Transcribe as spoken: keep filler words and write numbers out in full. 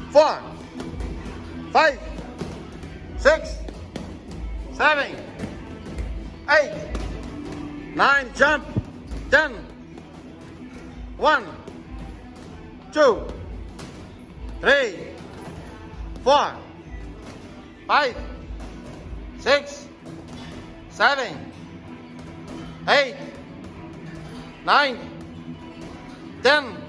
four, five, six, seven, eight, nine, jump, ten, one, two, three, four, five, six, seven, eight, nine, ten.